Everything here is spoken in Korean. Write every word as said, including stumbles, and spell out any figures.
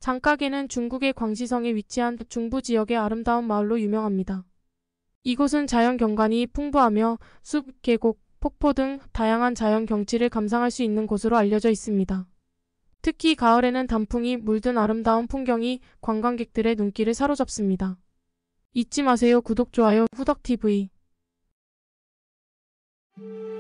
장가게는 중국의 광시성에 위치한 중부 지역의 아름다운 마을로 유명합니다. 이곳은 자연 경관이 풍부하며 숲, 계곡, 폭포 등 다양한 자연 경치를 감상할 수 있는 곳으로 알려져 있습니다. 특히 가을에는 단풍이 물든 아름다운 풍경이 관광객들의 눈길을 사로잡습니다. 잊지 마세요. 구독, 좋아요, 후덕티비.